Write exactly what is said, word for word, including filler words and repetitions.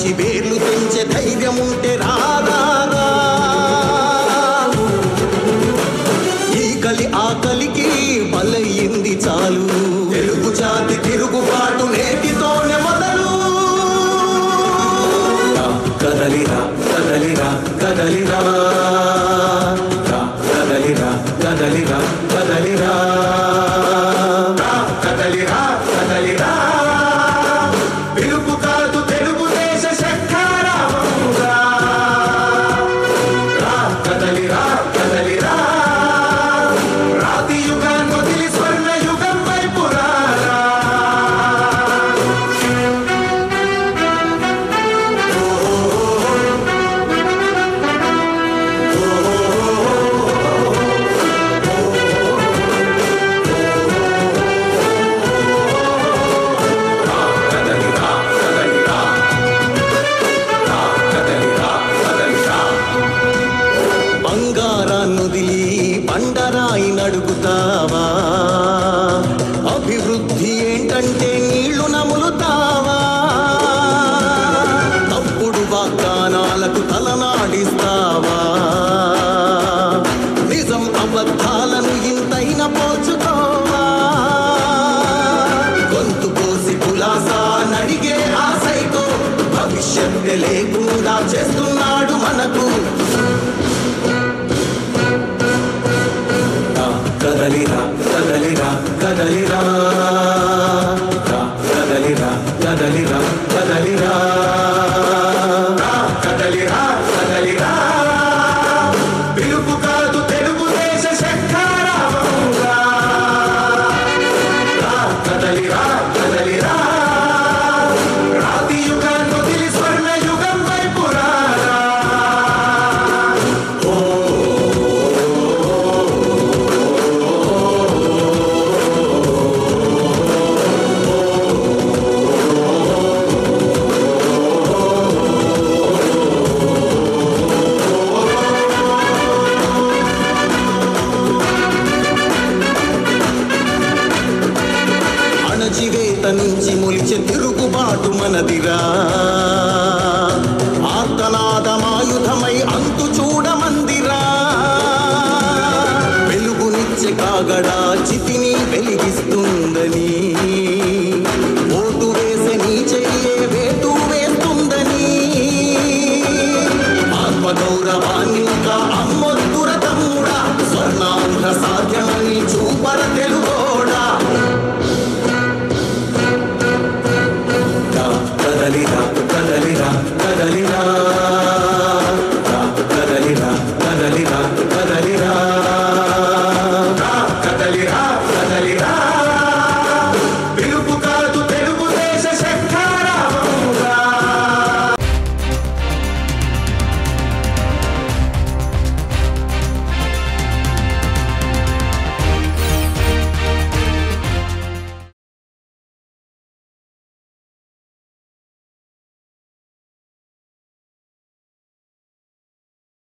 మనిషి వేర్లు తెంచే ధైర్యం ఉంటే రాదారా ఈ కలి ఆకలికి బలయింది చాలు తెలుగు జాతి తిరుగుబాటు నేటితోనే మొదలు కదలిరా కదలిరా కదలిరా కదలిరా కదలిరా కదలిరా కదలిరా కదలిరా పిలుపు కాదు తెలుగుదేశ శంఖారావంగా కదలిరా కదలిరా రాతి యుగాన్ని వదిలి స్వర్ణ యుగం వైపు రారా బంగారాన్నొదిలి బండరాయి నడుగుతావా అభివృద్ధి ఏంటంటే నీళ్లు నములుతావా తప్పుడు వాగ్దానాలకు తలనాడిస్తావా నిజం అబద్ధాలను ఇంతైన పోల్చుకోవా గొంతు కోసి కులాసా నడిగే ఆ సైకో భవిష్యత్తు లేకుండా చేస్తున్నాడు మనకు కదలిరా కదలిరా కదలిరా కదలిరా కదలిరా కదలిరా కదలిరా కదలిరా పిలుపు కాదు తెలుగుదేశ శంఖారావంగా కదలిరా కదలిరా రాతి యుగాన్ని వదిలి స్వర్ణ యుగం వైపు రారా అణచివేత నుంచి మొలిచే తిరుగుబాటు మనదిరా ఆర్తనాదమాయుధమై అంతు చూడమందిరా వెలుగునిచ్చే కాగడా చితిని వెలిగిస్తుందని ఓటు వేసే నీ చెయ్యే వేటు వేస్తుందని ఆత్మగౌరవాన్ని ఇంకా అమ్మొద్దుర తమ్ముడా స్వర్ణాంధ్ర సాధ్యమని చూపర తెలుగోడా కదలిరా కదలిరా కదలిరా